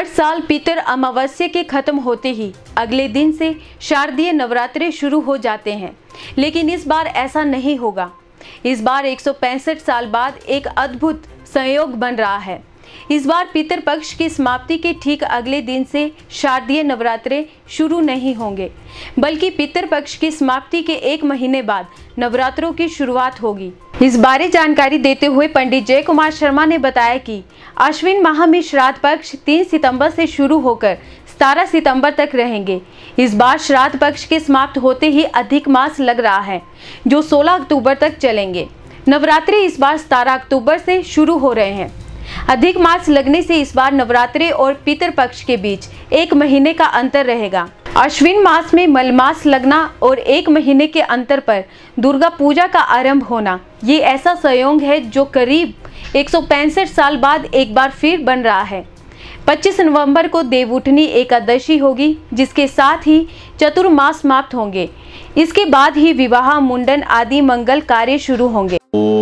हर साल पितर अमावस्या के खत्म होते ही अगले दिन से शारदीय नवरात्रे शुरू हो जाते हैं, लेकिन इस बार ऐसा नहीं होगा। इस बार 165 साल बाद एक अद्भुत संयोग बन रहा है। इस बार पितर पक्ष की समाप्ति के ठीक अगले दिन से शारदीय नवरात्रे शुरू नहीं होंगे, बल्कि पितर पक्ष की समाप्ति के 1 महीने बाद नवरात्रों की शुरुआत होगी। इस बारे जानकारी देते हुए पंडित जय कुमार शर्मा ने बताया कि आश्विन माह में श्राद्ध पक्ष 3 सितंबर से शुरू होकर 17 सितंबर तक रहेंगे। इस बार श्राद्ध पक्ष के समाप्त होते ही अधिक मास लग रहा है, जो 16 अक्टूबर तक चलेंगे। नवरात्रि इस बार 17 अक्टूबर से शुरू हो रहे हैं। अधिक मास लगने से इस बार नवरात्रि और पितर पक्ष के बीच 1 महीने का अंतर रहेगा। अश्विन मास में मलमास लगना और 1 महीने के अंतर पर दुर्गा पूजा का आरंभ होना, ये ऐसा संयोग है जो करीब 165 साल बाद एक बार फिर बन रहा है। 25 नवंबर को देवउठनी एकादशी होगी, जिसके साथ ही चतुर्मास समाप्त होंगे। इसके बाद ही विवाह, मुंडन आदि मंगल कार्य शुरू होंगे।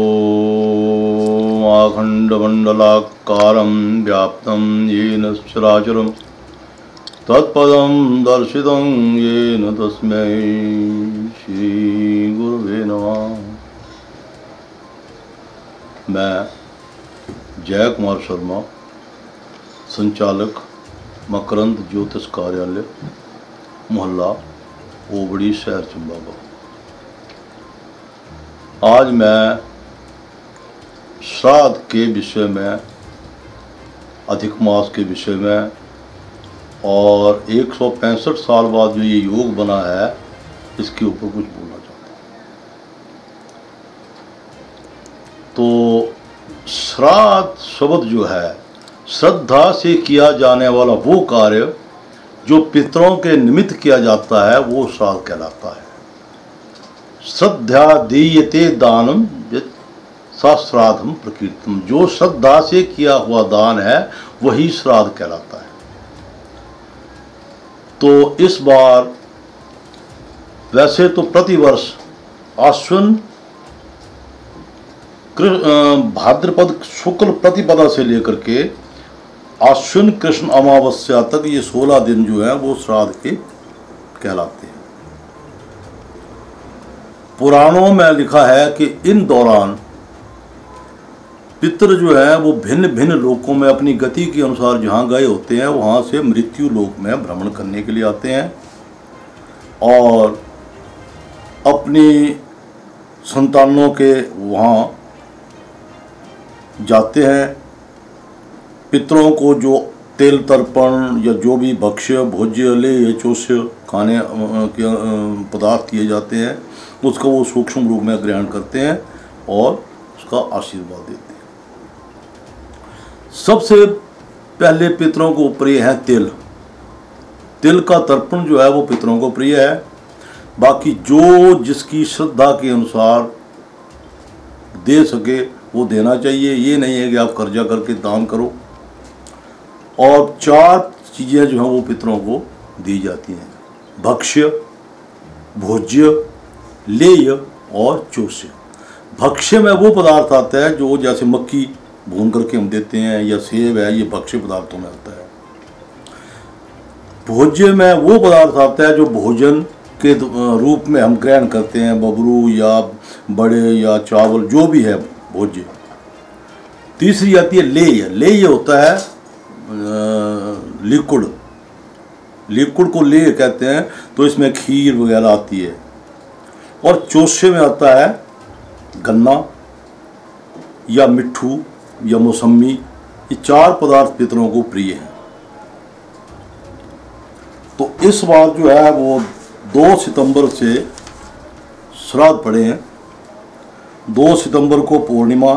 अखंडमंडलाकारं व्याप्तं येन चराचरं तत्पदं दर्शितं येन तस्मै श्री गुरुवे नमः। मैं जय कुमार शर्मा, संचालक मकरंद ज्योतिष कार्यालय, मोहल्ला ओबड़ी, शहर चंबा। आज मैं श्राद्ध के विषय में, अधिक मास के विषय में और 165 साल बाद जो ये योग बना है, इसके ऊपर कुछ बोलना चाहता हूँ। तो श्राद्ध शब्द जो है, श्रद्धा से किया जाने वाला वो कार्य जो पितरों के निमित्त किया जाता है, वो श्राद्ध कहलाता है। श्रद्धा दीयते दानम श्राद्धम प्रकीर्तम। जो श्रद्धा से किया हुआ दान है, वही श्राद्ध कहलाता है। तो इस बार वैसे तो प्रतिवर्ष आश्विन भाद्रपद शुक्ल प्रतिपदा से लेकर के आश्विन कृष्ण अमावस्या तक ये 16 दिन जो है वो श्राद्ध के कहलाते हैं। पुराणों में लिखा है कि इन दौरान पितर जो है वो भिन्न भिन्न लोकों में अपनी गति के अनुसार जहाँ गए होते हैं, वहाँ से मृत्यु लोक में भ्रमण करने के लिए आते हैं और अपनी संतानों के वहाँ जाते हैं। पितरों को जो तेल तर्पण या जो भी भक्ष्य, भोज्य, लेय, चोष्य खाने के पदार्थ किए जाते हैं, उसका वो सूक्ष्म रूप में ग्रहण करते हैं और उसका आशीर्वाद देते हैं। सबसे पहले पितरों को प्रिय है तिल। तिल का तर्पण जो है वो पितरों को प्रिय है। बाकी जो जिसकी श्रद्धा के अनुसार दे सके वो देना चाहिए। ये नहीं है कि आप कर्जा करके दान करो। और 4 चीज़ें जो हैं वो पितरों को दी जाती हैं: भक्ष्य, भोज्य, लेय और चोष्य। भक्ष्य में वो पदार्थ आता है जो जैसे मक्की भून करके हम देते हैं, या सेब है, ये भक्ष्य पदार्थों में आता है। भोज्य में वो पदार्थ आता है जो भोजन के रूप में हम ग्रहण करते हैं, बबरू या बड़े या चावल, जो भी है भोज्य। तीसरी आती है लेय। लेय होता है लिक्विड। लिक्विड को लेय कहते हैं, तो इसमें खीर वगैरह आती है। और चोष्य में आता है गन्ना या मिट्ठू या मौसमी। ये 4 पदार्थ पितरों को प्रिय हैं। तो इस बार जो है वो 2 सितंबर से श्राद्ध पड़े हैं। 2 सितंबर को पूर्णिमा,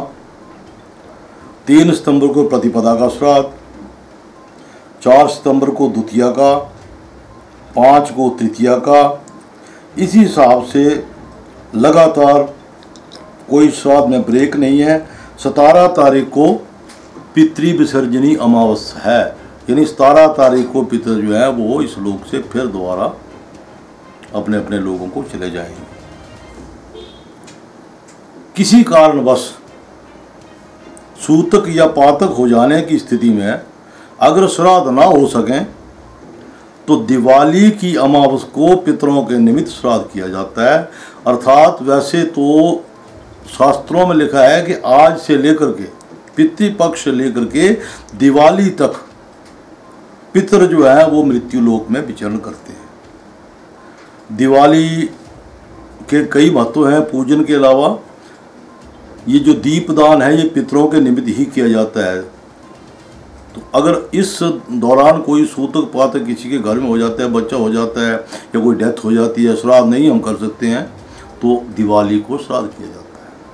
3 सितंबर को प्रतिपदा का श्राद्ध, 4 सितंबर को द्वितीया का, 5 को तृतीया का। इसी हिसाब से लगातार कोई श्राद्ध में ब्रेक नहीं है। 17 तारीख को पितृ विसर्जनी अमावस्या है, यानी 17 तारीख को पितर जो है वो इस लोक से फिर दोबारा अपने अपने लोगों को चले जाएंगे। किसी कारणवश सूतक या पातक हो जाने की स्थिति में अगर श्राद्ध ना हो सकें तो दिवाली की अमावस को पितरों के निमित्त श्राद्ध किया जाता है। अर्थात वैसे तो शास्त्रों में लिखा है कि आज से लेकर के पितृपक्ष से लेकर के दिवाली तक पितर जो है वो मृत्यु लोक में विचरण करते हैं। दिवाली के कई महत्व हैं। पूजन के अलावा ये जो दीपदान है ये पितरों के निमित्त ही किया जाता है। तो अगर इस दौरान कोई सूतक पातक किसी के घर में हो जाता है, बच्चा हो जाता है या कोई डेथ हो जाती है, श्राद्ध नहीं हम कर सकते हैं, तो दिवाली को श्राद्ध किया जाता है।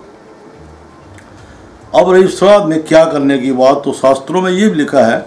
अब रही श्राद्ध में क्या करने की बात, तो शास्त्रों में ये भी लिखा है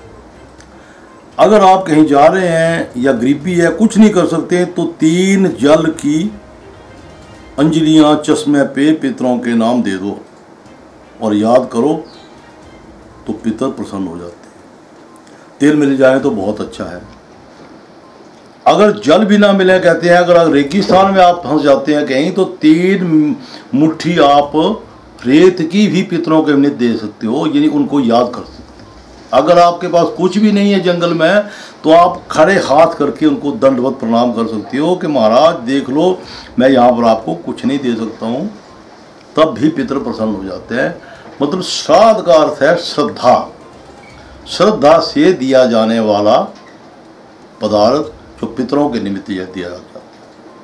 अगर आप कहीं जा रहे हैं या गरीबी है, कुछ नहीं कर सकते, तो 3 जल की अंजलियां चश्मे पे पितरों के नाम दे दो और याद करो, तो पितर प्रसन्न हो जाते हैं। तेल मिल जाए तो बहुत अच्छा है। अगर जल भी ना मिले, कहते हैं अगर रेगिस्तान में आप फंस जाते हैं कहीं, तो 3 मुट्ठी आप रेत की भी पितरों के निमित्त दे सकते हो, यानी उनको याद कर सकते हो। अगर आपके पास कुछ भी नहीं है जंगल में, तो आप खड़े हाथ करके उनको दंडवत प्रणाम कर सकते हो कि महाराज देख लो मैं यहाँ पर आपको कुछ नहीं दे सकता हूँ, तब भी पितर प्रसन्न हो जाते हैं। मतलब श्राद्ध का अर्थ है श्रद्धा, श्रद्धा से दिया जाने वाला पदार्थ जो पितरों के निमित्त दिया जाता है।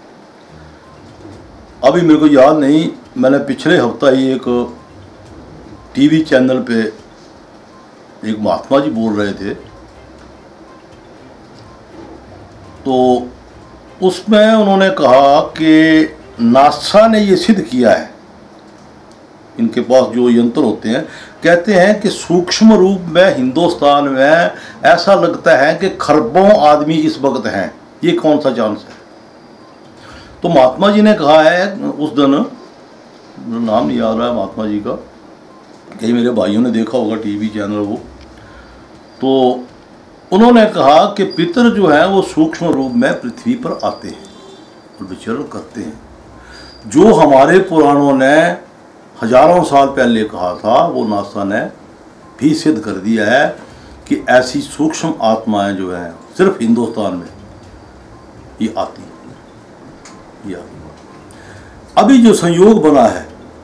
अभी मेरे को याद नहीं, मैंने पिछले हफ्ता ही एक टीवी चैनल पे एक महात्मा जी बोल रहे थे, तो उसमें उन्होंने कहा कि नासा ने ये सिद्ध किया है, इनके पास जो यंत्र होते हैं, कहते हैं कि सूक्ष्म रूप में हिंदुस्तान में ऐसा लगता है कि खरबों आदमी इस वक्त हैं, ये कौन सा चांस है। तो महात्मा जी ने कहा है उस दिन, नाम नहीं याद रहा है महात्मा जी का, कई मेरे भाइयों ने देखा होगा टीवी चैनल वो, तो उन्होंने कहा कि पितर जो है वो सूक्ष्म रूप में पृथ्वी पर आते हैं और विचरण करते हैं। जो हमारे पुराणों ने हजारों साल पहले कहा था, वो नासा ने भी सिद्ध कर दिया है कि ऐसी सूक्ष्म आत्माएं जो हैं सिर्फ हिंदुस्तान में ये आती हैं। अभी जो संयोग बना है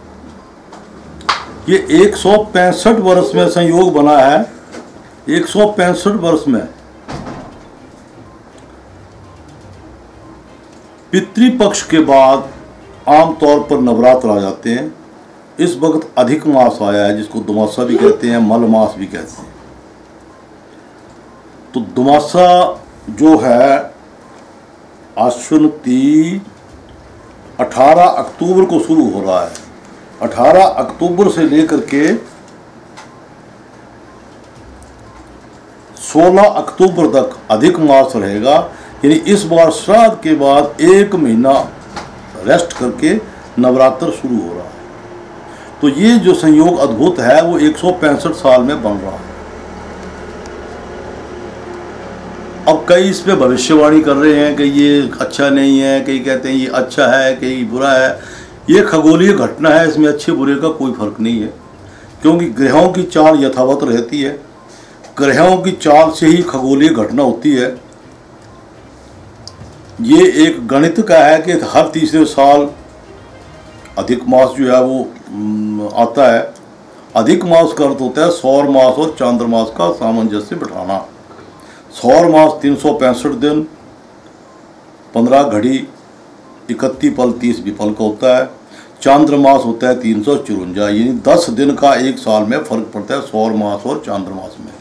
ये 165 वर्ष में संयोग बना है। 165 वर्ष में पितृपक्ष के बाद आमतौर पर नवरात्र आ जाते हैं। इस वक्त अधिक मास आया है, जिसको दुमासा भी कहते हैं, मल मास भी कहते हैं। तो दुमासा जो है आश्विन 18 अक्टूबर को शुरू हो रहा है। 18 अक्टूबर से लेकर के 16 अक्टूबर तक अधिक मास रहेगा। यानी इस बार श्राद्ध के बाद 1 महीना रेस्ट करके नवरात्र शुरू हो रहा है। तो ये जो संयोग अद्भुत है वो 165 साल में बन रहा है। अब कई इस पे भविष्यवाणी कर रहे हैं कि ये अच्छा नहीं है, कई कहते हैं ये अच्छा है, कई बुरा है। ये खगोलीय घटना है, इसमें अच्छे बुरे का कोई फर्क नहीं है, क्योंकि ग्रहों की चाल यथावत रहती है। ग्रहों की चाल से ही खगोलीय घटना होती है। ये एक गणित का है कि हर तीसरे साल अधिक मास जो है वो आता है। अधिक मास का अर्थ होता है सौर मास और चांद्रमास का सामंजस्य बिठाना। सौर मास 365 दिन, 15 घड़ी, 31 पल, 30 विपल का होता है। चांद्रमास होता है 354, यानी 10 दिन का एक साल में फर्क पड़ता है सौर मास और चांद्रमास में।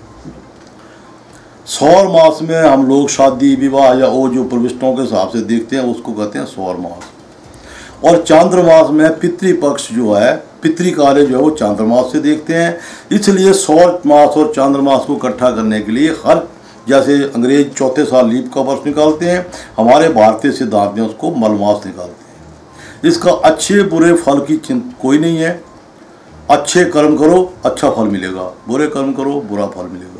सौर मास में हम लोग शादी विवाह या वो जो प्रविष्टों के हिसाब से देखते हैं उसको कहते हैं सौर मास। और चांद्रमास में पितृपक्ष जो है, पितृकार्य जो है वो चांद्रमास से देखते हैं। इसलिए सौर मास और चांद्रमास को इकट्ठा करने के लिए हर, जैसे अंग्रेज चौथे साल लीप का वर्ष निकालते हैं, हमारे भारतीय सिद्धांत में उसको मलमास निकालते हैं। इसका अच्छे बुरे फल की चिंता कोई नहीं है। अच्छे कर्म करो अच्छा फल मिलेगा, बुरे कर्म करो बुरा फल मिलेगा।